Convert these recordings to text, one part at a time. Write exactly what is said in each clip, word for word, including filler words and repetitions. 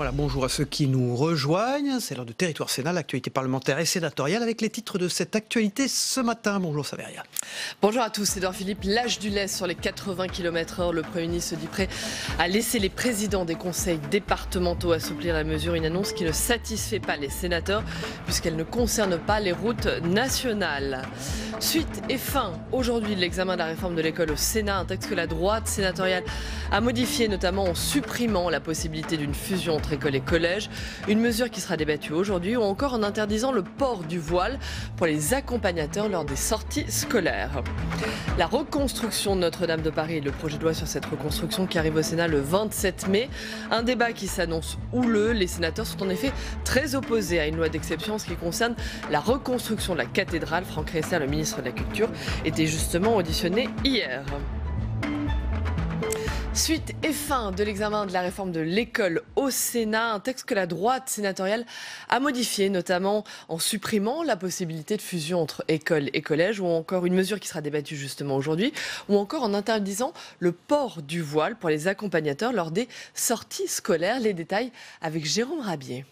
Voilà, bonjour à ceux qui nous rejoignent. C'est l'heure de Territoire Sénat, l'actualité parlementaire et sénatoriale avec les titres de cette actualité ce matin. Bonjour Saveria. Bonjour à tous, Édouard Philippe. L'âge du lait sur les quatre-vingts kilomètres heure. Le Premier ministre se dit prêt à laisser les présidents des conseils départementaux assouplir la mesure. Une annonce qui ne satisfait pas les sénateurs puisqu'elle ne concerne pas les routes nationales. Suite et fin aujourd'hui de l'examen de la réforme de l'école au Sénat. Un texte que la droite sénatoriale a modifié, notamment en supprimant la possibilité d'une fusion entre écoles et collèges. Une mesure qui sera débattue aujourd'hui ou encore en interdisant le port du voile pour les accompagnateurs lors des sorties scolaires. La reconstruction de Notre-Dame de Paris et le projet de loi sur cette reconstruction qui arrive au Sénat le vingt-sept mai. Un débat qui s'annonce houleux. Les sénateurs sont en effet très opposés à une loi d'exception en ce qui concerne la reconstruction de la cathédrale. Franck Riester, le ministre de la Culture, était justement auditionné hier. Suite et fin de l'examen de la réforme de l'école au Sénat, un texte que la droite sénatoriale a modifié, notamment en supprimant la possibilité de fusion entre école et collège, ou encore une mesure qui sera débattue justement aujourd'hui, ou encore en interdisant le port du voile pour les accompagnateurs lors des sorties scolaires. Les détails avec Jérôme Rabier.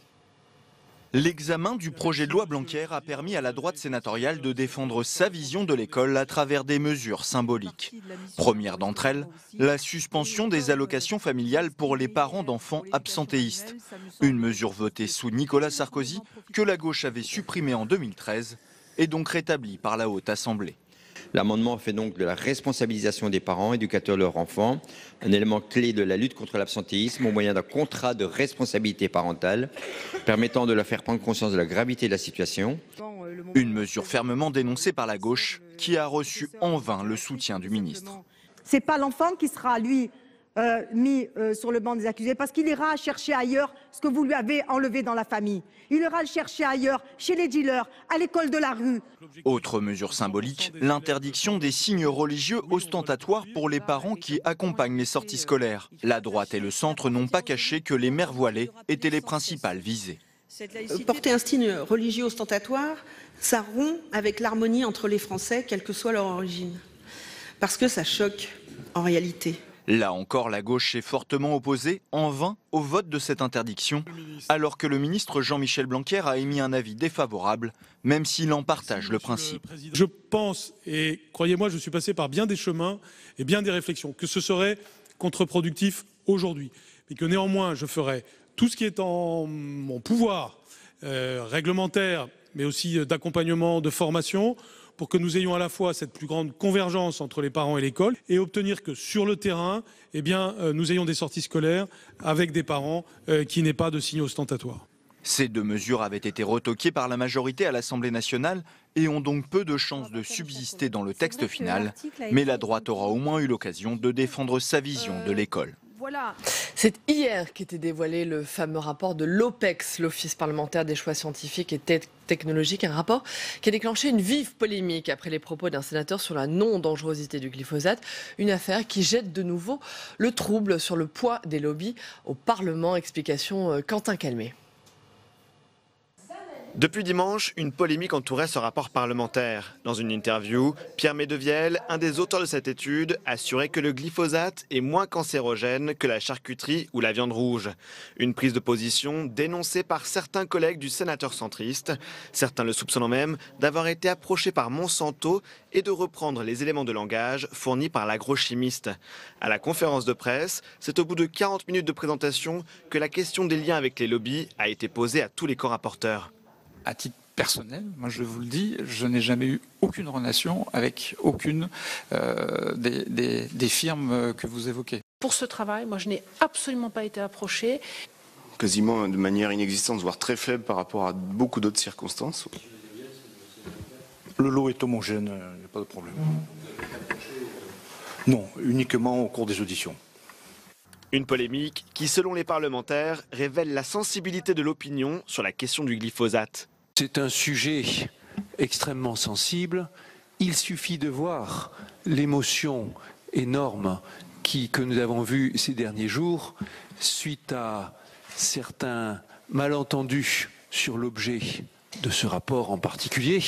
L'examen du projet de loi Blanquer a permis à la droite sénatoriale de défendre sa vision de l'école à travers des mesures symboliques. Première d'entre elles, la suspension des allocations familiales pour les parents d'enfants absentéistes. Une mesure votée sous Nicolas Sarkozy que la gauche avait supprimée en deux mille treize et donc rétablie par la Haute Assemblée. L'amendement fait donc de la responsabilisation des parents éducateurs de leurs enfants un élément clé de la lutte contre l'absentéisme au moyen d'un contrat de responsabilité parentale permettant de leur faire prendre conscience de la gravité de la situation. Une mesure fermement dénoncée par la gauche qui a reçu en vain le soutien du ministre. C'est pas l'enfant qui sera lui euh, mis euh, sur le banc des accusés parce qu'il ira chercher ailleurs ce que vous lui avez enlevé dans la famille. Il ira le chercher ailleurs, chez les dealers, à l'école de la rue. Autre mesure symbolique, l'interdiction des signes religieux ostentatoires pour les parents qui accompagnent les sorties scolaires. La droite et le centre n'ont pas caché que les mères voilées étaient les principales visées. Porter un signe religieux ostentatoire, ça rompt avec l'harmonie entre les Français, quelle que soit leur origine. Parce que ça choque, en réalité. Là encore, la gauche est fortement opposée, en vain, au vote de cette interdiction, alors que le ministre Jean-Michel Blanquer a émis un avis défavorable, même s'il en partage le principe. Je pense, et croyez-moi, je suis passé par bien des chemins et bien des réflexions, que ce serait contre-productif aujourd'hui, mais que néanmoins je ferai tout ce qui est en mon pouvoir euh, réglementaire, mais aussi d'accompagnement, de formation, pour que nous ayons à la fois cette plus grande convergence entre les parents et l'école et obtenir que sur le terrain, eh bien, euh, nous ayons des sorties scolaires avec des parents euh, qui n'aient pas de signes ostentatoires. Ces deux mesures avaient été retoquées par la majorité à l'Assemblée nationale et ont donc peu de chances de subsister dans le texte final. Mais la droite aura au moins eu l'occasion de défendre sa vision de l'école. Voilà. C'est hier qu'était dévoilé le fameux rapport de l'OPEX, l'Office parlementaire des choix scientifiques et technologiques, un rapport qui a déclenché une vive polémique après les propos d'un sénateur sur la non-dangerosité du glyphosate, une affaire qui jette de nouveau le trouble sur le poids des lobbies au Parlement. Explication Quentin Calmet. Depuis dimanche, une polémique entourait ce rapport parlementaire. Dans une interview, Pierre Medevielle, un des auteurs de cette étude, assurait que le glyphosate est moins cancérogène que la charcuterie ou la viande rouge. Une prise de position dénoncée par certains collègues du sénateur centriste, certains le soupçonnant même d'avoir été approché par Monsanto et de reprendre les éléments de langage fournis par l'agrochimiste. À la conférence de presse, c'est au bout de quarante minutes de présentation que la question des liens avec les lobbies a été posée à tous les co-rapporteurs. À titre personnel, moi je vous le dis, je n'ai jamais eu aucune relation avec aucune euh, des, des, des firmes que vous évoquez. Pour ce travail, moi je n'ai absolument pas été approchée. Quasiment de manière inexistante, voire très faible par rapport à beaucoup d'autres circonstances. Le lot est homogène, il n'y a pas de problème. Non, uniquement au cours des auditions. Une polémique qui, selon les parlementaires, révèle la sensibilité de l'opinion sur la question du glyphosate. C'est un sujet extrêmement sensible. Il suffit de voir l'émotion énorme qui, que nous avons vue ces derniers jours suite à certains malentendus sur l'objet de ce rapport en particulier.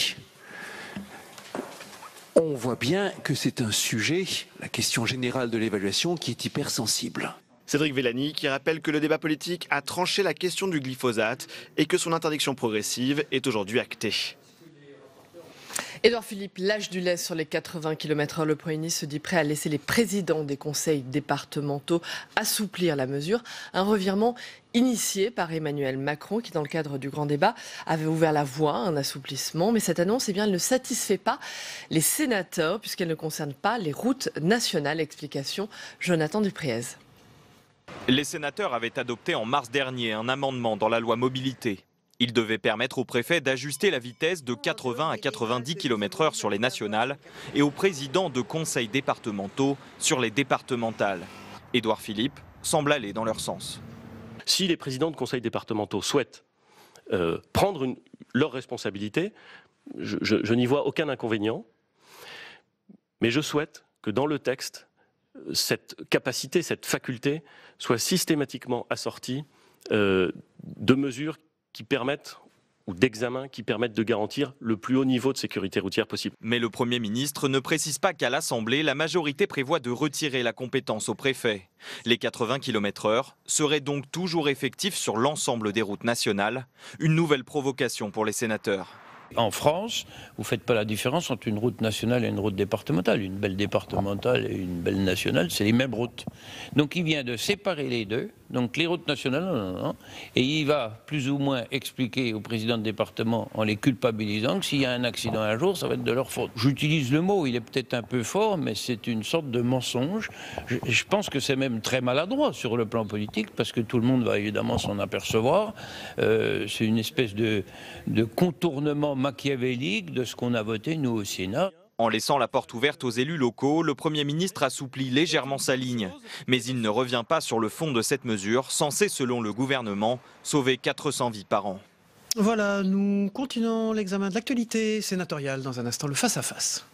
On voit bien que c'est un sujet, la question générale de l'évaluation, qui est hypersensible. Cédric Villani qui rappelle que le débat politique a tranché la question du glyphosate et que son interdiction progressive est aujourd'hui actée. Édouard Philippe, l'âge du lait sur les quatre-vingts kilomètres heure, le Premier ministre se dit prêt à laisser les présidents des conseils départementaux assouplir la mesure. Un revirement initié par Emmanuel Macron qui, dans le cadre du grand débat, avait ouvert la voie à un assouplissement. Mais cette annonce, eh bien, elle ne satisfait pas les sénateurs puisqu'elle ne concerne pas les routes nationales. Explication, Jonathan Dupriez. Les sénateurs avaient adopté en mars dernier un amendement dans la loi mobilité. Il devait permettre au préfet d'ajuster la vitesse de quatre-vingts à quatre-vingt-dix kilomètres heure sur les nationales et aux présidents de conseils départementaux sur les départementales. Édouard Philippe semble aller dans leur sens. Si les présidents de conseils départementaux souhaitent euh, prendre une, leurs responsabilités, je, je, je n'y vois aucun inconvénient, mais je souhaite que dans le texte, cette capacité, cette faculté soit systématiquement assortie euh, de mesures qui permettent, ou d'examens qui permettent de garantir le plus haut niveau de sécurité routière possible. Mais le Premier ministre ne précise pas qu'à l'Assemblée, la majorité prévoit de retirer la compétence au préfet. Les quatre-vingts kilomètres heure seraient donc toujours effectifs sur l'ensemble des routes nationales. Une nouvelle provocation pour les sénateurs. En France, vous ne faites pas la différence entre une route nationale et une route départementale. Une belle départementale et une belle nationale, c'est les mêmes routes. Donc il vient de séparer les deux. Donc les routes nationales, non, non, non. Et il va plus ou moins expliquer au président de département, en les culpabilisant, que s'il y a un accident un jour, ça va être de leur faute. J'utilise le mot, il est peut-être un peu fort, mais c'est une sorte de mensonge. Je, je pense que c'est même très maladroit sur le plan politique, parce que tout le monde va évidemment s'en apercevoir. Euh, c'est une espèce de, de contournement machiavélique de ce qu'on a voté, nous, au Sénat. En laissant la porte ouverte aux élus locaux, le Premier ministre assouplit légèrement sa ligne. Mais il ne revient pas sur le fond de cette mesure, censée, selon le gouvernement, sauver quatre cents vies par an. Voilà, nous continuons l'examen de l'actualité sénatoriale. Dans un instant, le face-à-face.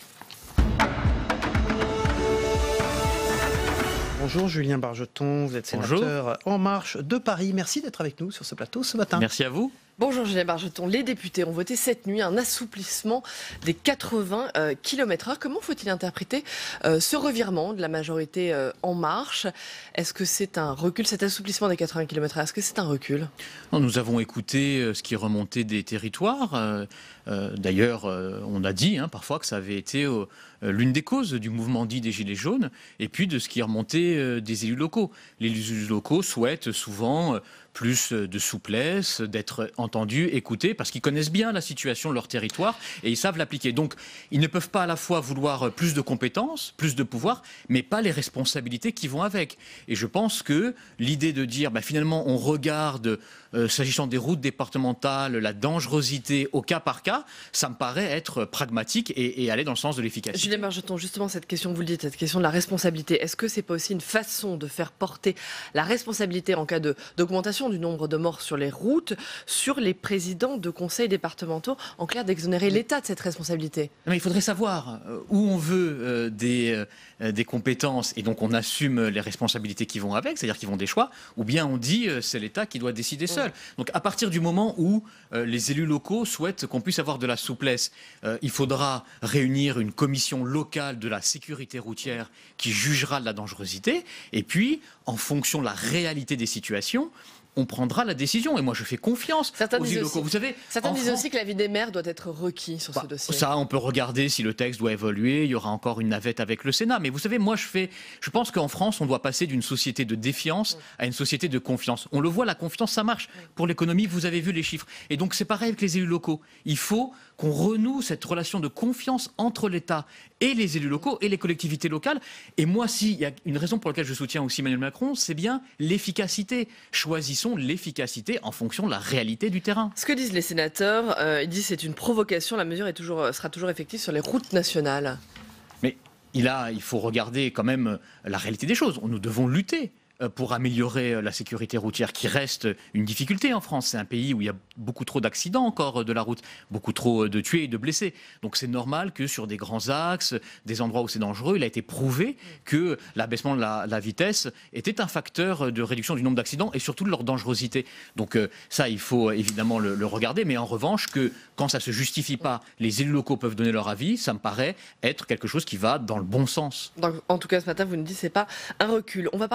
Bonjour Julien Bargeton, vous êtes sénateur Bonjour. En Marche de Paris. Merci d'être avec nous sur ce plateau ce matin. Merci à vous. Bonjour Julien Bargeton, les députés ont voté cette nuit un assouplissement des quatre-vingts kilomètres heure. Comment faut-il interpréter euh, ce revirement de la majorité euh, En Marche? Est-ce que c'est un recul, cet assouplissement des quatre-vingts kilomètres heure, est-ce que c'est un recul? Non, nous avons écouté euh, ce qui remontait des territoires. Euh, euh, D'ailleurs, euh, on a dit hein, parfois que ça avait été euh, l'une des causes du mouvement dit des Gilets jaunes, et puis de ce qui remontait euh, des élus locaux. Les élus locaux souhaitent souvent... Euh, plus de souplesse, d'être entendus, écoutés, parce qu'ils connaissent bien la situation de leur territoire et ils savent l'appliquer. Donc, ils ne peuvent pas à la fois vouloir plus de compétences, plus de pouvoir, mais pas les responsabilités qui vont avec. Et je pense que l'idée de dire, bah, finalement, on regarde, euh, s'agissant des routes départementales, la dangerosité au cas par cas, ça me paraît être pragmatique et, et aller dans le sens de l'efficacité. Julien Bargeton, justement, cette question, vous le dites, cette question de la responsabilité, est-ce que c'est pas aussi une façon de faire porter la responsabilité en cas de, d'augmentation du nombre de morts sur les routes, sur les présidents de conseils départementaux, en clair d'exonérer l'État de cette responsabilité? Mais il faudrait savoir où on veut euh, des, euh, des compétences et donc on assume les responsabilités qui vont avec, c'est-à-dire qu'ils vont des choix, ou bien on dit euh, c'est l'État qui doit décider seul. Donc à partir du moment où euh, les élus locaux souhaitent qu'on puisse avoir de la souplesse, euh, il faudra réunir une commission locale de la sécurité routière qui jugera de la dangerosité et puis en fonction de la réalité des situations, on prendra la décision. Et moi, je fais confiance certains aux élus locaux. Aussi, Vous savez, certains disent France, aussi que l'avis des maires doit être requis sur bah, ce dossier. Ça, on peut regarder si le texte doit évoluer. Il y aura encore une navette avec le Sénat. Mais vous savez, moi, je fais, je pense qu'en France, on doit passer d'une société de défiance à une société de confiance. On le voit, la confiance, ça marche. Pour l'économie, vous avez vu les chiffres. Et donc, c'est pareil avec les élus locaux. Il faut qu'on renoue cette relation de confiance entre l'État et les élus locaux et les collectivités locales. Et moi, s'il y a une raison pour laquelle je soutiens aussi Emmanuel Macron, c'est bien l'efficacité. Choisissons l'efficacité en fonction de la réalité du terrain. Ce que disent les sénateurs, euh, ils disent que c'est une provocation, la mesure est toujours, sera toujours effective sur les routes nationales. Mais il, a, il faut regarder quand même la réalité des choses. Nous devons lutter pour améliorer la sécurité routière, qui reste une difficulté en France. C'est un pays où il y a beaucoup trop d'accidents encore de la route, beaucoup trop de tués et de blessés. Donc c'est normal que sur des grands axes, des endroits où c'est dangereux, il a été prouvé que l'abaissement de la, la vitesse était un facteur de réduction du nombre d'accidents et surtout de leur dangerosité. Donc euh, ça, il faut évidemment le, le regarder, mais en revanche, que quand ça ne se justifie pas, les élus locaux peuvent donner leur avis, ça me paraît être quelque chose qui va dans le bon sens. Donc, en tout cas, ce matin, vous nous dites que ce n'est pas un recul. On va parler maintenant d'un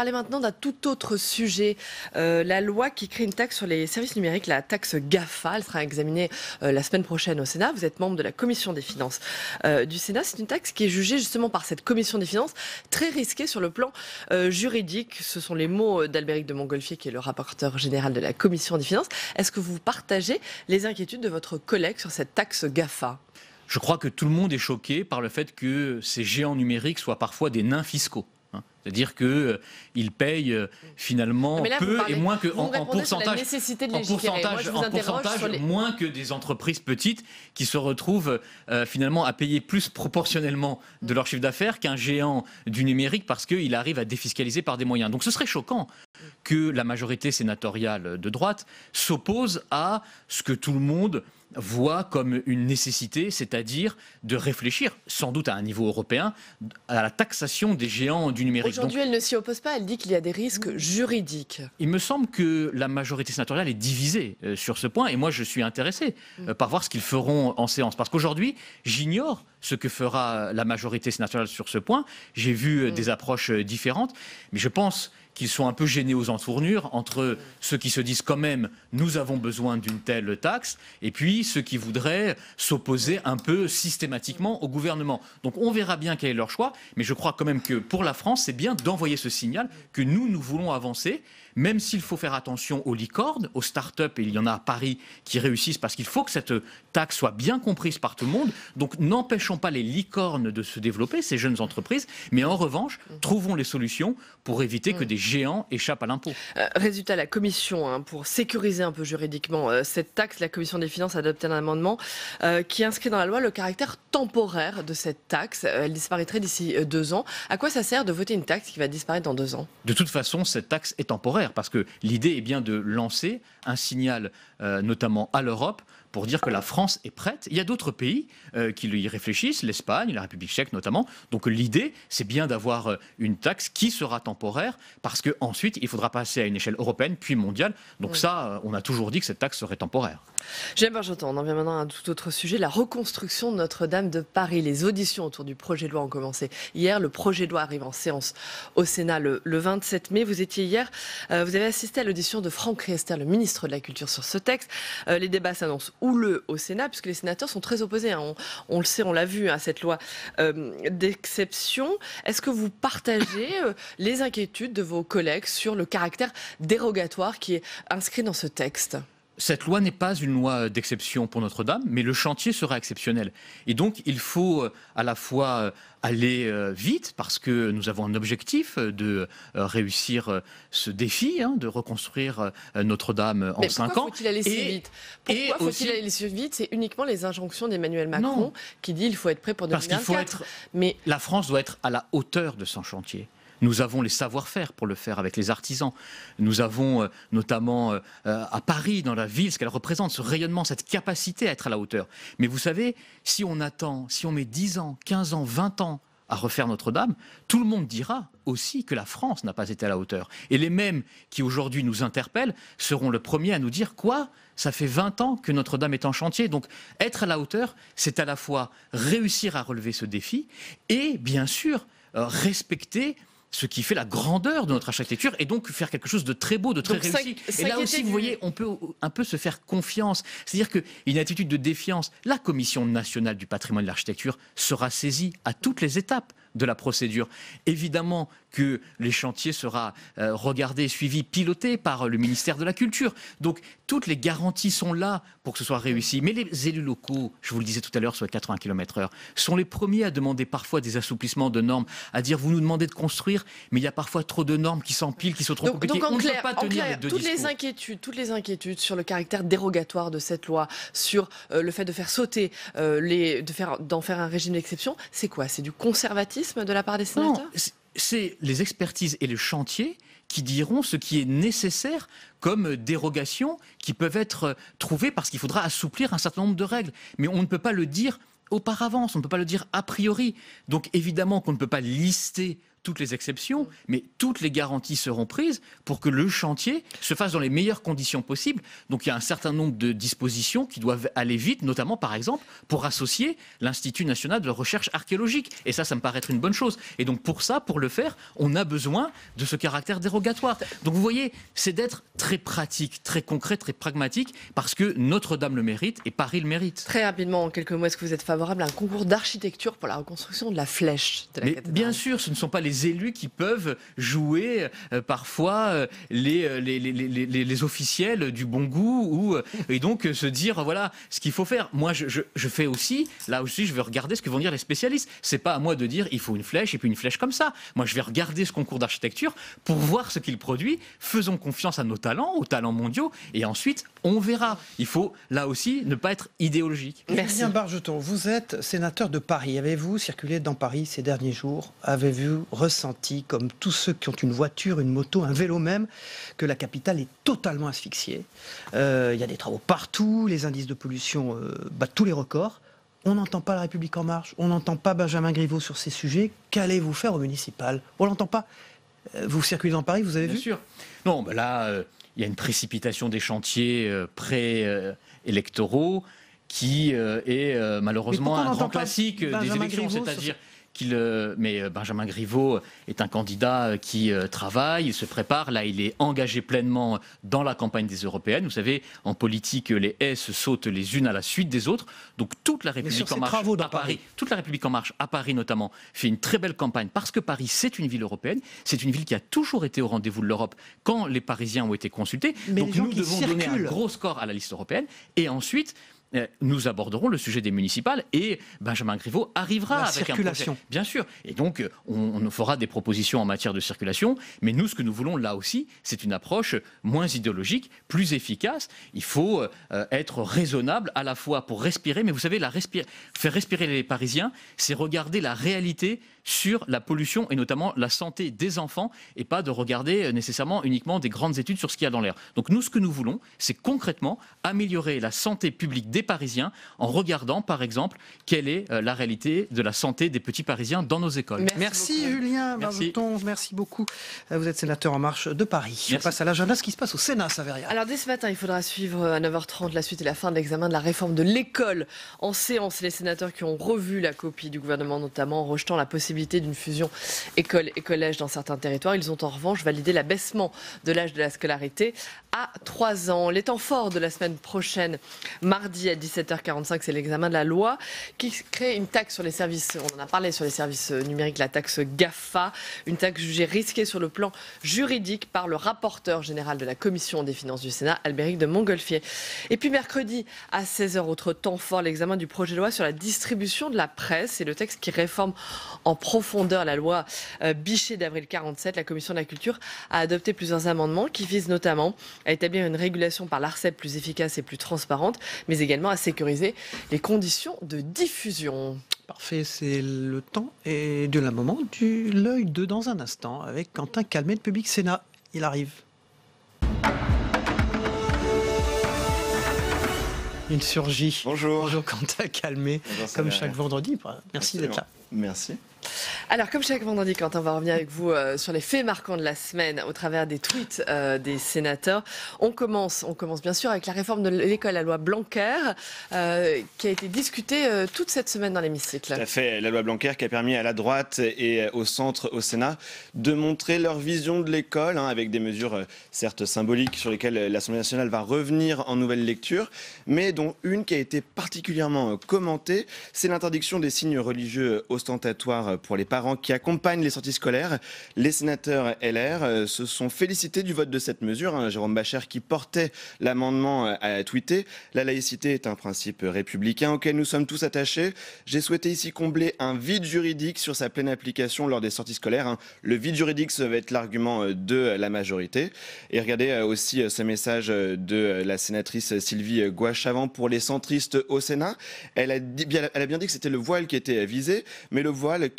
un tout autre sujet. Euh, la loi qui crée une taxe sur les services numériques, la taxe GAFA, elle sera examinée euh, la semaine prochaine au Sénat. Vous êtes membre de la commission des finances euh, du Sénat. C'est une taxe qui est jugée justement par cette commission des finances très risquée sur le plan euh, juridique. Ce sont les mots d'Albéric de Montgolfier, qui est le rapporteur général de la commission des finances. Est-ce que vous partagez les inquiétudes de votre collègue sur cette taxe GAFA ? Je crois que tout le monde est choqué par le fait que ces géants numériques soient parfois des nains fiscaux. Hein. C'est-à-dire qu'ils euh, payent euh, finalement là, peu parlez, et moins que en, en pourcentage, en pourcentage, en pourcentage les... moins que des entreprises petites qui se retrouvent euh, finalement à payer plus proportionnellement de leur chiffre d'affaires qu'un géant du numérique parce qu'il arrive à défiscaliser par des moyens. Donc ce serait choquant que la majorité sénatoriale de droite s'oppose à ce que tout le monde voit comme une nécessité, c'est-à-dire de réfléchir, sans doute à un niveau européen, à la taxation des géants du numérique. Aujourd'hui, Donc, elle ne s'y oppose pas, elle dit qu'il y a des risques juridiques. Il me semble que la majorité sénatoriale est divisée euh, sur ce point, et moi je suis intéressé euh, par voir ce qu'ils feront en séance. Parce qu'aujourd'hui, j'ignore ce que fera la majorité sénatoriale sur ce point. J'ai vu euh, des approches euh, différentes, mais je pense qu'ils sont un peu gênés aux entournures entre ceux qui se disent quand même nous avons besoin d'une telle taxe et puis ceux qui voudraient s'opposer un peu systématiquement au gouvernement. Donc on verra bien quel est leur choix, mais je crois quand même que pour la France, c'est bien d'envoyer ce signal que nous, nous voulons avancer, même s'il faut faire attention aux licornes, aux start-up, et il y en a à Paris qui réussissent parce qu'il faut que cette taxe soit bien comprise par tout le monde. Donc n'empêchons pas les licornes de se développer, ces jeunes entreprises, mais en revanche, trouvons les solutions pour éviter que des géants échappent à l'impôt. Euh, résultat, la commission, hein, pour sécuriser un peu juridiquement euh, cette taxe, la commission des finances a adopté un amendement euh, qui inscrit dans la loi le caractère temporaire de cette taxe. Euh, elle disparaîtrait d'ici euh, deux ans. À quoi ça sert de voter une taxe qui va disparaître dans deux ans ? De toute façon, cette taxe est temporaire parce que l'idée est bien de lancer un signal, euh, notamment à l'Europe, pour dire que la France est prête. Il y a d'autres pays euh, qui y réfléchissent, l'Espagne, la République tchèque notamment. Donc l'idée, c'est bien d'avoir euh, une taxe qui sera temporaire, parce qu'ensuite, il faudra passer à une échelle européenne, puis mondiale. Donc oui. ça, euh, on a toujours dit que cette taxe serait temporaire. Julien Bargeton, on en vient maintenant à un tout autre sujet, la reconstruction de Notre-Dame de Paris. Les auditions autour du projet de loi ont commencé hier. Le projet de loi arrive en séance au Sénat le, le vingt-sept mai. Vous étiez hier, euh, vous avez assisté à l'audition de Franck Riester, le ministre de la Culture, sur ce texte. Euh, les débats s'annoncent houleux au Sénat, puisque les sénateurs sont très opposés. Hein. On, on le sait, on l'a vu à hein, cette loi euh, d'exception. Est-ce que vous partagez euh, les inquiétudes de vos collègues sur le caractère dérogatoire qui est inscrit dans ce texte ? Cette loi n'est pas une loi d'exception pour Notre-Dame, mais le chantier sera exceptionnel. Et donc, il faut à la fois aller vite, parce que nous avons un objectif de réussir ce défi, hein, de reconstruire Notre-Dame en cinq ans. Pourquoi faut-il aller si et, vite Pourquoi faut-il aussi... aller si vite C'est uniquement les injonctions d'Emmanuel Macron non. qui dit qu'il faut être prêt pour deux mille vingt-quatre. Parce qu'il faut être... Mais la France doit être à la hauteur de son chantier. Nous avons les savoir-faire pour le faire avec les artisans. Nous avons euh, notamment euh, à Paris, dans la ville, ce qu'elle représente, ce rayonnement, cette capacité à être à la hauteur. Mais vous savez, si on attend, si on met dix ans, quinze ans, vingt ans à refaire Notre-Dame, tout le monde dira aussi que la France n'a pas été à la hauteur. Et les mêmes qui aujourd'hui nous interpellent seront le premier à nous dire quoi ? Ça fait vingt ans que Notre-Dame est en chantier. Donc être à la hauteur, c'est à la fois réussir à relever ce défi et bien sûr euh, respecter ce qui fait la grandeur de notre architecture et donc faire quelque chose de très beau, de très donc, réussi. Et là aussi, vous voyez, on peut un peu se faire confiance. C'est-à-dire qu'une attitude de défiance, la Commission nationale du patrimoine et de l'architecture sera saisie à toutes les étapes de la procédure. Évidemment que les chantiers seront euh, regardés, suivis, pilotés par le ministère de la Culture. Donc toutes les garanties sont là pour que ce soit réussi. Mais les élus locaux, je vous le disais tout à l'heure, sur les quatre-vingts kilomètres heure, sont les premiers à demander parfois des assouplissements de normes, à dire vous nous demandez de construire, mais il y a parfois trop de normes qui s'empilent, qui sont trop donc, compliquées. Donc en On clair, ne peut pas tenir clair, les deux toutes discours. les inquiétudes, toutes les inquiétudes sur le caractère dérogatoire de cette loi, sur euh, le fait de faire sauter, euh, les, de faire, d'en faire un régime d'exception, c'est quoi ? C'est du conservatisme de la part des sénateurs ? Non, c'est les expertises et le chantier qui diront ce qui est nécessaire comme dérogation qui peuvent être trouvées parce qu'il faudra assouplir un certain nombre de règles. Mais on ne peut pas le dire auparavant, on ne peut pas le dire a priori. Donc évidemment qu'on ne peut pas lister toutes les exceptions, mais toutes les garanties seront prises pour que le chantier se fasse dans les meilleures conditions possibles. Donc il y a un certain nombre de dispositions qui doivent aller vite, notamment par exemple pour associer l'Institut national de recherche archéologique. Et ça, ça me paraît être une bonne chose. Et donc pour ça, pour le faire, on a besoin de ce caractère dérogatoire. Donc vous voyez, c'est d'être très pratique, très concret, très pragmatique, parce que Notre-Dame le mérite et Paris le mérite. Très rapidement, en quelques mots, est-ce que vous êtes favorable à un concours d'architecture pour la reconstruction de la flèche de la Mais cathédrale? bien sûr, ce ne sont pas les élus qui peuvent jouer euh, parfois euh, les, les, les, les, les, les officiels du bon goût ou, euh, et donc euh, se dire euh, voilà ce qu'il faut faire. Moi, je, je, je fais aussi, là aussi, je vais regarder ce que vont dire les spécialistes. C'est pas à moi de dire il faut une flèche et puis une flèche comme ça. Moi, je vais regarder ce concours d'architecture pour voir ce qu'il produit. Faisons confiance à nos talents, aux talents mondiaux, et ensuite on verra. Il faut là aussi ne pas être idéologique. Merci. Julien Bargeton, vous êtes sénateur de Paris. Avez-vous circulé dans Paris ces derniers jours? Avez-vous ressenti, comme tous ceux qui ont une voiture, une moto, un vélo même, que la capitale est totalement asphyxiée? euh, Il y a des travaux partout, les indices de pollution euh, battent tous les records. On n'entend pas La République En Marche, on n'entend pas Benjamin Griveaux sur ces sujets. Qu'allez-vous faire au municipal? On l'entend pas. Euh, vous circulez dans Paris, vous avez Bien vu? sûr. Non, ben là, euh, il y a une précipitation des chantiers euh, pré-électoraux qui euh, est euh, malheureusement un grand classique des élections, c'est-à-dire qu'il, euh, mais euh, Benjamin Griveaux est un candidat euh, qui euh, travaille, il se prépare. Là, il est engagé pleinement dans la campagne des européennes. Vous savez, en politique, les haies se sautent les unes à la suite des autres. Donc toute la République En Marche à Paris, Paris, toute la République En Marche à Paris notamment, fait une très belle campagne parce que Paris, c'est une ville européenne. C'est une ville qui a toujours été au rendez-vous de l'Europe quand les Parisiens ont été consultés. Mais donc nous devons donner un gros score à la liste européenne. Et ensuite, nous aborderons le sujet des municipales et Benjamin Griveaux arrivera la avec circulation. un projet. Bien sûr. Et donc, on, on fera des propositions en matière de circulation. Mais nous, ce que nous voulons là aussi, c'est une approche moins idéologique, plus efficace. Il faut euh, être raisonnable à la fois pour respirer. Mais vous savez, la respire... faire respirer les Parisiens, c'est regarder la réalité sur la pollution et notamment la santé des enfants et pas de regarder nécessairement uniquement des grandes études sur ce qu'il y a dans l'air. Donc nous, ce que nous voulons, c'est concrètement améliorer la santé publique des Parisiens en regardant, par exemple, quelle est euh, la réalité de la santé des petits Parisiens dans nos écoles. Merci, merci Julien Bargeton, merci. merci beaucoup. Vous êtes sénateur En Marche de Paris. Merci. On passe à l'agenda, ce qui se passe au Sénat, Saveria. Alors dès ce matin, il faudra suivre à neuf heures trente la suite et la fin de l'examen de la réforme de l'école en séance. Les sénateurs qui ont revu la copie du gouvernement, notamment en rejetant la possibilité d'une fusion école et collège dans certains territoires. Ils ont en revanche validé l'abaissement de l'âge de la scolarité à trois ans. Les temps forts de la semaine prochaine, mardi à dix-sept heures quarante-cinq, c'est l'examen de la loi qui crée une taxe sur les services, on en a parlé sur les services numériques, la taxe GAFA, une taxe jugée risquée sur le plan juridique par le rapporteur général de la Commission des finances du Sénat, Albéric de Montgolfier. Et puis mercredi à seize heures, autre temps fort, l'examen du projet de loi sur la distribution de la presse. C'est le texte qui réforme en profondeur la loi euh, Bichet d'avril quarante-sept. La Commission de la Culture a adopté plusieurs amendements qui visent notamment à établir une régulation par l'Arcep plus efficace et plus transparente, mais également à sécuriser les conditions de diffusion. Parfait, c'est le temps et de la moment du l'œil de dans un instant avec Quentin Calmet, le Public Sénat. Il arrive. Il surgit. Bonjour. Bonjour Quentin Calmet, Bonjour, comme va, chaque rien. vendredi. Merci d'être là. Merci. Alors, comme chaque vendredi, Quentin, on va revenir avec vous euh, sur les faits marquants de la semaine au travers des tweets euh, des sénateurs. On commence, on commence bien sûr avec la réforme de l'école, la loi Blanquer, euh, qui a été discutée euh, toute cette semaine dans l'hémicycle. Tout à fait, la loi Blanquer qui a permis à la droite et au centre, au Sénat, de montrer leur vision de l'école, hein, avec des mesures euh, certes symboliques sur lesquelles l'Assemblée nationale va revenir en nouvelle lecture, mais dont une qui a été particulièrement euh, commentée, c'est l'interdiction des signes religieux ostentatoires pour les parents qui accompagnent les sorties scolaires. Les sénateurs L R se sont félicités du vote de cette mesure. Hein. Jérôme Bascher, qui portait l'amendement, a tweeté « La laïcité est un principe républicain auquel nous sommes tous attachés. J'ai souhaité ici combler un vide juridique sur sa pleine application lors des sorties scolaires. Hein. Le vide juridique, ça va être l'argument de la majorité. » Et regardez aussi ce message de la sénatrice Sylvie Goy-Chavent pour les centristes au Sénat. Elle a, dit, elle a bien dit que c'était le voile qui était visé, mais le voile, quel qu'il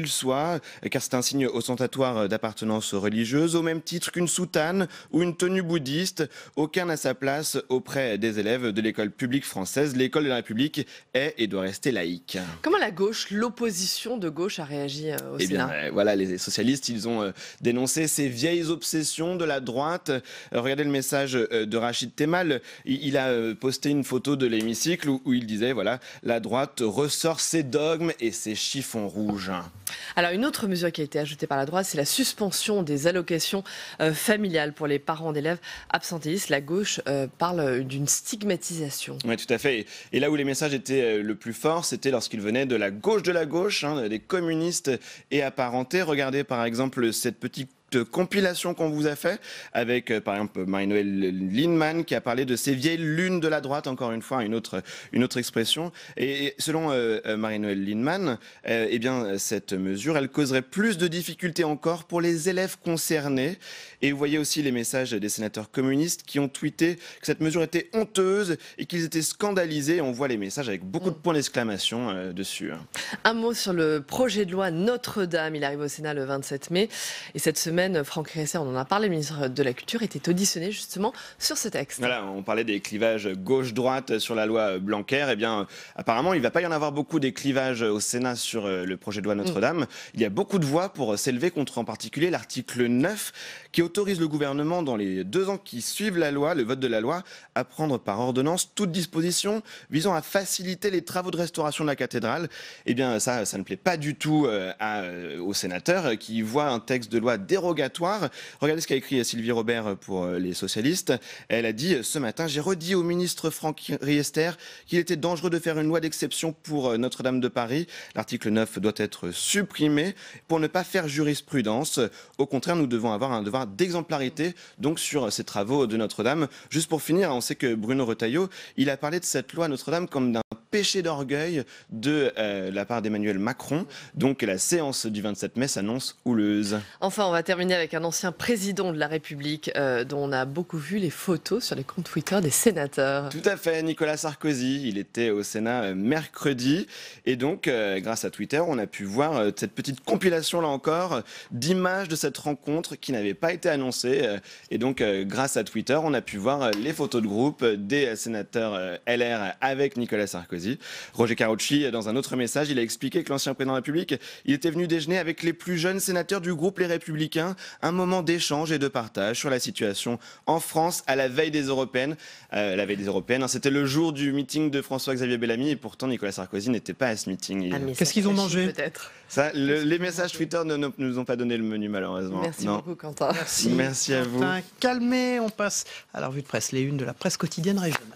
qu'il soit, car c'est un signe ostentatoire d'appartenance religieuse, au même titre qu'une soutane ou une tenue bouddhiste. Aucun n'a sa place auprès des élèves de l'école publique française. L'école de la République est et doit rester laïque. Comment la gauche, l'opposition de gauche a réagi euh, au Eh bien, Sénat euh, voilà, les socialistes, ils ont euh, dénoncé ces vieilles obsessions de la droite. Euh, regardez le message euh, de Rachid Temal. Il, il a euh, posté une photo de l'hémicycle où, où il disait, voilà, la droite ressort ses dogmes et ses chiffons rouges. Alors, une autre mesure qui a été ajoutée par la droite, c'est la suspension des allocations euh, familiales pour les parents d'élèves absentéistes. La gauche euh, parle d'une stigmatisation. Oui, tout à fait. Et, et là où les messages étaient euh, le plus forts, c'était lorsqu'ils venaient de la gauche de la gauche, hein, des communistes et apparentés. Regardez par exemple cette petite compilation qu'on vous a fait avec euh, par exemple Marie-Noëlle Lienemann qui a parlé de ces vieilles lunes de la droite, encore une fois une autre, une autre expression. Et selon euh, Marie-Noëlle Lienemann, euh, eh bien, cette mesure elle causerait plus de difficultés encore pour les élèves concernés. Et vous voyez aussi les messages des sénateurs communistes qui ont tweeté que cette mesure était honteuse et qu'ils étaient scandalisés. On voit les messages avec beaucoup de points d'exclamation euh, dessus. Un mot sur le projet de loi Notre-Dame. Il arrive au Sénat le vingt-sept mai et cette semaine, Franck Riester, on en a parlé, le ministre de la Culture, était auditionné justement sur ce texte. Voilà, on parlait des clivages gauche-droite sur la loi Blanquer. Eh bien, apparemment, il ne va pas y en avoir beaucoup des clivages au Sénat sur le projet de loi Notre-Dame. Mmh. Il y a beaucoup de voix pour s'élever contre en particulier l'article neuf qui autorise le gouvernement, dans les deux ans qui suivent la loi, le vote de la loi, à prendre par ordonnance toute disposition visant à faciliter les travaux de restauration de la cathédrale. Eh bien, ça, ça ne plaît pas du tout à, aux sénateurs qui voient un texte de loi dérogatoire. Regardez ce qu'a écrit Sylvie Robert pour les socialistes. Elle a dit ce matin, j'ai redit au ministre Franck Riester qu'il était dangereux de faire une loi d'exception pour Notre-Dame de Paris. L'article neuf doit être supprimé pour ne pas faire jurisprudence. Au contraire, nous devons avoir un devoir d'exemplarité donc sur ces travaux de Notre-Dame. Juste pour finir, on sait que Bruno Retailleau, il a parlé de cette loi Notre-Dame comme d'un péché d'orgueil de euh, la part d'Emmanuel Macron. Donc la séance du vingt-sept mai s'annonce houleuse. Enfin, on va terminer avec un ancien président de la République euh, dont on a beaucoup vu les photos sur les comptes Twitter des sénateurs. Tout à fait, Nicolas Sarkozy. Il était au Sénat euh, mercredi. Et donc, euh, grâce à Twitter, on a pu voir euh, cette petite compilation, là encore, d'images de cette rencontre qui n'avait pas été annoncée. Euh, et donc, euh, grâce à Twitter, on a pu voir euh, les photos de groupe des euh, sénateurs euh, L R avec Nicolas Sarkozy. Roger Carucci, dans un autre message, il a expliqué que l'ancien président de la République, il était venu déjeuner avec les plus jeunes sénateurs du groupe Les Républicains, un moment d'échange et de partage sur la situation en France à la veille des Européennes. Euh, la veille des Européennes, hein, c'était le jour du meeting de François-Xavier Bellamy et pourtant Nicolas Sarkozy n'était pas à ce meeting. Ah, Qu'est-ce qu'ils ont mangé peut-être Ça, le, les messages Twitter ne, ne nous ont pas donné le menu malheureusement. Merci non. beaucoup Quentin. Merci. Merci à vous. Quentin, calmez, on passe à la revue de presse, les unes de la presse quotidienne régionale.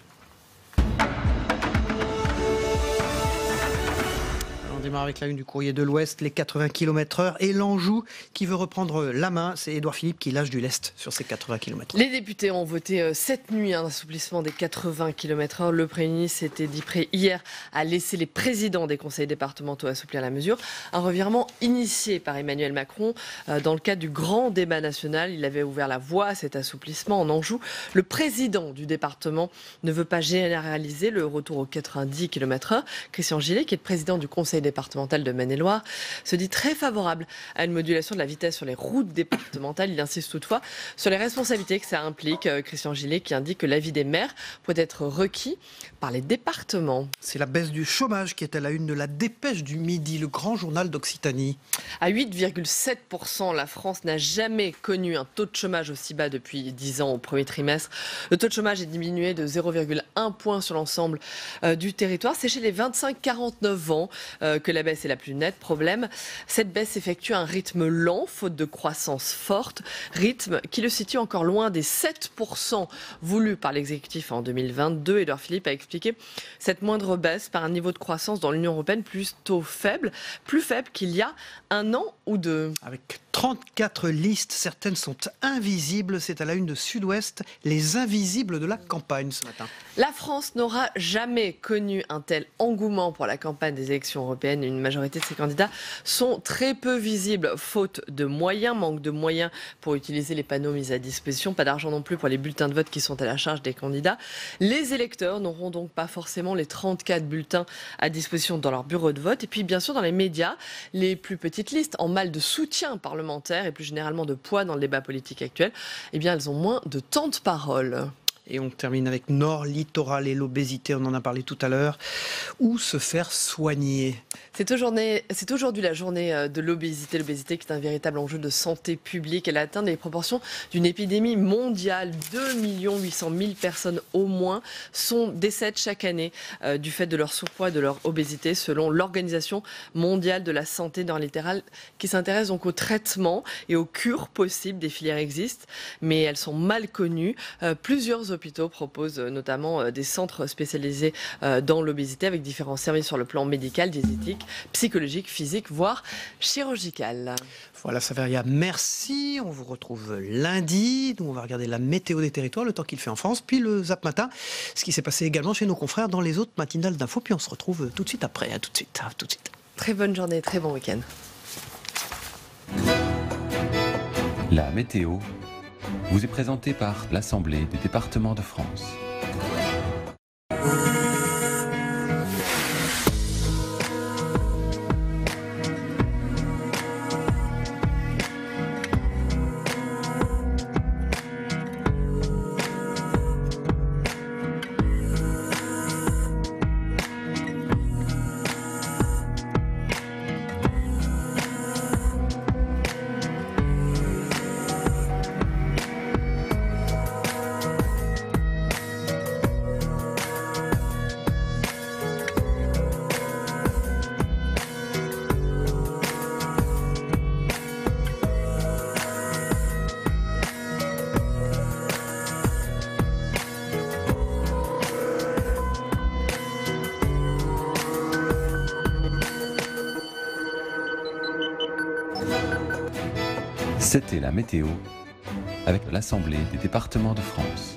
On démarre avec la une du Courrier de l'Ouest, les quatre-vingts kilomètres heure et l'Anjou qui veut reprendre la main. C'est Édouard Philippe qui lâche du lest sur ces quatre-vingts kilomètres. Les députés ont voté cette nuit un assouplissement des quatre-vingts kilomètres heure. Le Premier ministre s'était dit prêt hier à laisser les présidents des conseils départementaux assouplir la mesure. Un revirement initié par Emmanuel Macron dans le cadre du grand débat national. Il avait ouvert la voie à cet assouplissement en Anjou. Le président du département ne veut pas généraliser le retour aux quatre-vingt-dix kilomètres heure. Christian Gillet, qui est le président du conseil départemental départementale de Maine-et-Loire, se dit très favorable à une modulation de la vitesse sur les routes départementales. Il insiste toutefois sur les responsabilités que ça implique. Christian Gillet qui indique que l'avis des maires peut être requis par les départements. C'est la baisse du chômage qui est à la une de la Dépêche du Midi, le grand journal d'Occitanie. À huit virgule sept pour cent, la France n'a jamais connu un taux de chômage aussi bas depuis dix ans au premier trimestre. Le taux de chômage est diminué de zéro virgule un point sur l'ensemble euh, du territoire. C'est chez les vingt-cinq à quarante-neuf ans euh, que la baisse est la plus nette. Problème, cette baisse s'effectue à un rythme lent, faute de croissance forte, rythme qui le situe encore loin des sept pour cent voulus par l'exécutif en deux mille vingt-deux. Édouard Philippe a expliqué cette moindre baisse par un niveau de croissance dans l'Union européenne plutôt faible, plus faible qu'il y a un an ou deux. Avec trente-quatre listes, certaines sont invisibles. C'est à la une de Sud-Ouest, les invisibles de la campagne ce matin. La France n'aura jamais connu un tel engouement pour la campagne des élections européennes. une, une majorité de ces candidats sont très peu visibles, faute de moyens, manque de moyens pour utiliser les panneaux mis à disposition, pas d'argent non plus pour les bulletins de vote qui sont à la charge des candidats. Les électeurs n'auront donc pas forcément les trente-quatre bulletins à disposition dans leur bureau de vote. Et puis bien sûr dans les médias, les plus petites listes en mal de soutien parlementaire et plus généralement de poids dans le débat politique actuel, eh bien elles ont moins de temps de parole. Et on termine avec Nord Littoral et l'obésité, on en a parlé tout à l'heure. Où se faire soigner ? C'est aujourd'hui, c'est aujourd'hui la journée de l'obésité. L'obésité qui est un véritable enjeu de santé publique. Elle atteint des proportions d'une épidémie mondiale. deux millions huit cent mille personnes au moins sont décèdent chaque année euh, du fait de leur surpoids et de leur obésité, selon l'Organisation mondiale de la santé Nord Littoral, qui s'intéresse donc au traitement et aux cures possibles. Des filières existent, mais elles sont mal connues. Euh, plusieurs hôpitaux proposent notamment des centres spécialisés dans l'obésité avec différents services sur le plan médical, diététique, psychologique, physique, voire chirurgical. Voilà, Saveria, merci. On vous retrouve lundi. Nous, on va regarder la météo des territoires, le temps qu'il fait en France, puis le Zap Matin, ce qui s'est passé également chez nos confrères dans les autres matinales d'infos. Puis on se retrouve tout de suite après. À tout de suite. À tout de suite. Très bonne journée, très bon week-end. La météo vous est présentée par l'Assemblée des départements de France. C'était la météo avec l'Assemblée des départements de France.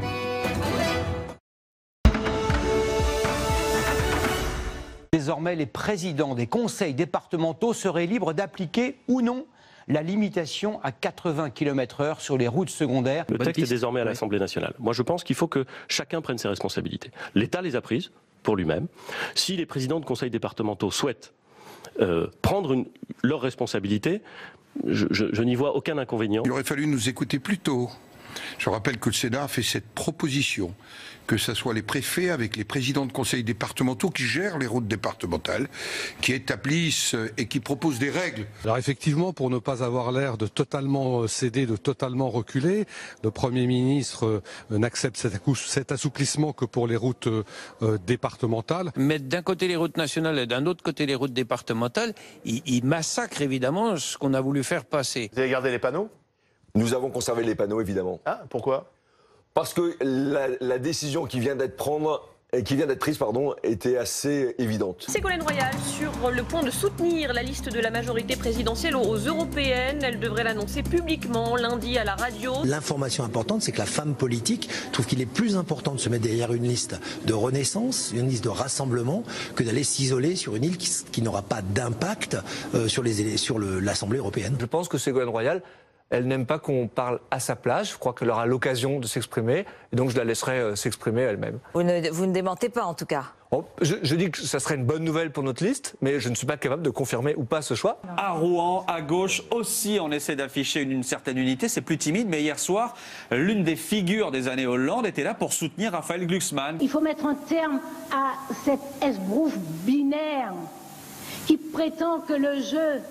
Désormais, les présidents des conseils départementaux seraient libres d'appliquer ou non la limitation à quatre-vingts kilomètres heure sur les routes secondaires. Le texte est désormais à l'Assemblée nationale. Moi, je pense qu'il faut que chacun prenne ses responsabilités. L'État les a prises pour lui-même. Si les présidents de conseils départementaux souhaitent euh, prendre une, leurs responsabilités, je, je, je n'y vois aucun inconvénient. Il aurait fallu nous écouter plus tôt. Je rappelle que le Sénat a fait cette proposition, que ce soit les préfets avec les présidents de conseils départementaux qui gèrent les routes départementales, qui établissent et qui proposent des règles. Alors effectivement, pour ne pas avoir l'air de totalement céder, de totalement reculer, le Premier ministre n'accepte cet assouplissement que pour les routes départementales. Mettre d'un côté les routes nationales et d'un autre côté les routes départementales, il, il massacre évidemment ce qu'on a voulu faire passer. Vous avez gardé les panneaux ? Nous avons conservé les panneaux, évidemment. Ah, pourquoi ? Parce que la, la décision qui vient d'être prendre, qui vient d'être prise, pardon, était assez évidente. Ségolène Royal sur le point de soutenir la liste de la majorité présidentielle aux européennes. Elle devrait l'annoncer publiquement lundi à la radio. L'information importante, c'est que la femme politique trouve qu'il est plus important de se mettre derrière une liste de renaissance, une liste de rassemblement, que d'aller s'isoler sur une île qui, qui n'aura pas d'impact euh, sur les, sur le, l'Assemblée européenne. Je pense que Ségolène Royal, elle n'aime pas qu'on parle à sa place. Je crois qu'elle aura l'occasion de s'exprimer. Et donc, je la laisserai euh, s'exprimer elle-même. Vous ne, vous ne démentez pas, en tout cas. Oh, je, je dis que ça serait une bonne nouvelle pour notre liste, mais je ne suis pas capable de confirmer ou pas ce choix. À Rouen, à gauche aussi, on essaie d'afficher une, une certaine unité. C'est plus timide, mais hier soir, l'une des figures des années Hollande était là pour soutenir Raphaël Glucksmann. Il faut mettre un terme à cet esbrouf binaire qui prétend que le jeu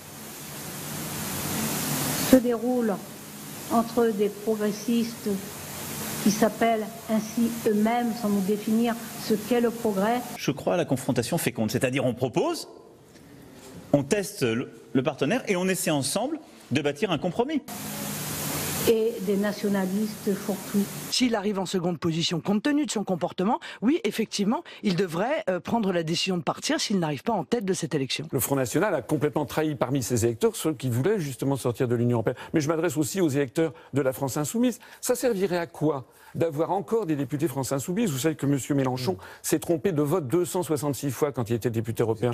se déroule entre des progressistes qui s'appellent ainsi eux-mêmes sans nous définir ce qu'est le progrès. Je crois à la confrontation féconde, c'est-à-dire on propose, on teste le, le partenaire et on essaie ensemble de bâtir un compromis. et des nationalistes fourre-tout. S'il arrive en seconde position, compte tenu de son comportement, oui, effectivement, il devrait euh, prendre la décision de partir s'il n'arrive pas en tête de cette élection. Le Front National a complètement trahi parmi ses électeurs ceux qui voulaient justement sortir de l'Union européenne. Mais je m'adresse aussi aux électeurs de la France Insoumise. Ça servirait à quoi d'avoir encore des députés France Insoumise? Vous savez que M. Mélenchon s'est trompé de vote deux cent soixante-six fois quand il était député européen.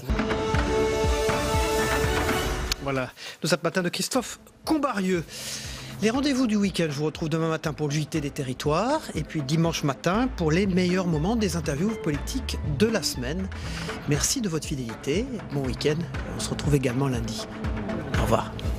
Voilà, nous sommes matin de Christophe Combarieux. Les rendez-vous du week-end, je vous retrouve demain matin pour le J T des territoires et puis dimanche matin pour les meilleurs moments des interviews politiques de la semaine. Merci de votre fidélité, bon week-end, on se retrouve également lundi. Au revoir.